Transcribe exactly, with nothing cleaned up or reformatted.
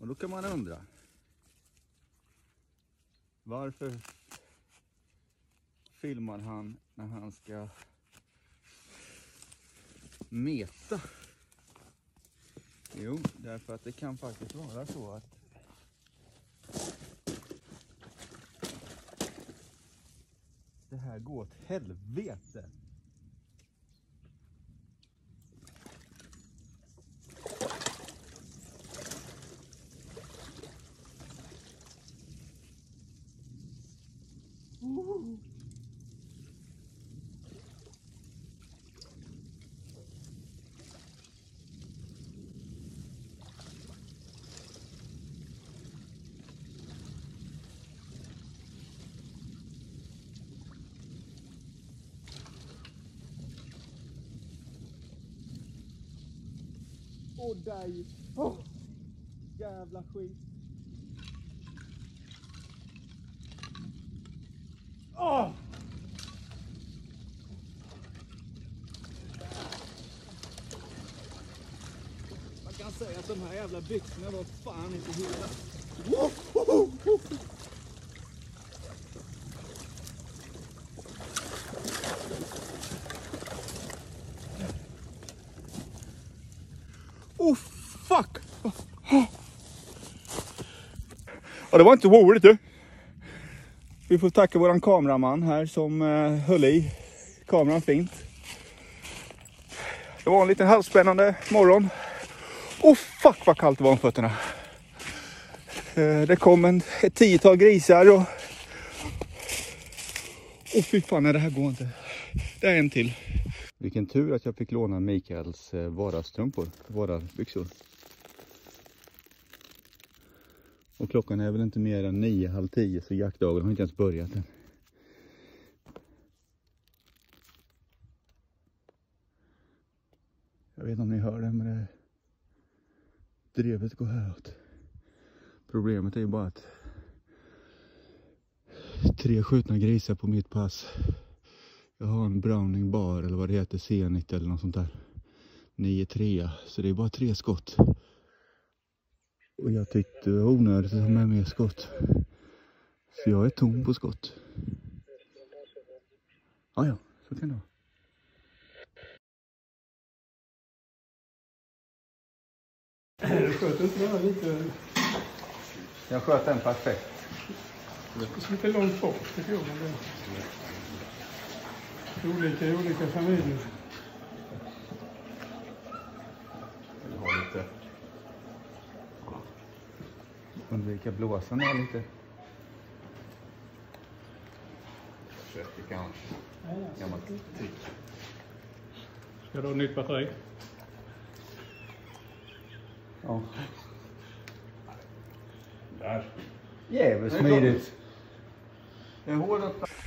Och då kan man undra. Varför filmar han när han ska meta? Jo, därför att det kan faktiskt vara så att det här går åt helvete. Uh. Åh, där. Oh, jävla skit. Åh! Oh. Man kan säga att de här jävla byxorna var fan inte hela. Oh fuck! Ja, det var inte roligt du. Vi får tacka våran kameraman här som eh, höll i kameran fint. Det var en liten halvspännande morgon. Oh fuck vad kallt det var om fötterna. Eh, det kom en, ett tiotal grisar och... Oh fy fan, nej, det här går inte. Det är en till. Vilken tur att jag fick låna Mikaels eh, vardagsstrumpor, vardagsbyxor. Och klockan är väl inte mer än nio, halv tio, så jaktdagen har inte ens börjat än. Jag vet inte om ni hör det, men det... drevet går häråt. Problemet är ju bara att tre skjutna grisar på mitt pass. Jag har en Browning bar eller vad det heter, Zenit eller något sånt där. nio tre, så det är bara tre skott. Och jag tyckte det var onödigt att ha med mer skott. Så jag är tom på skott. Ja, ja, så kan det vara. Du sköt inte det här lite... Jag sköt den perfekt. Det är lite långt bort tycker jag. Men det är olika i olika familjer. Jag har lite... Undvika blåsarna lite. Försöker kanske. Gammalt trick. Ska du ha nytt batteri? Ja. Där. Jävligt smidigt. Det är hårdat.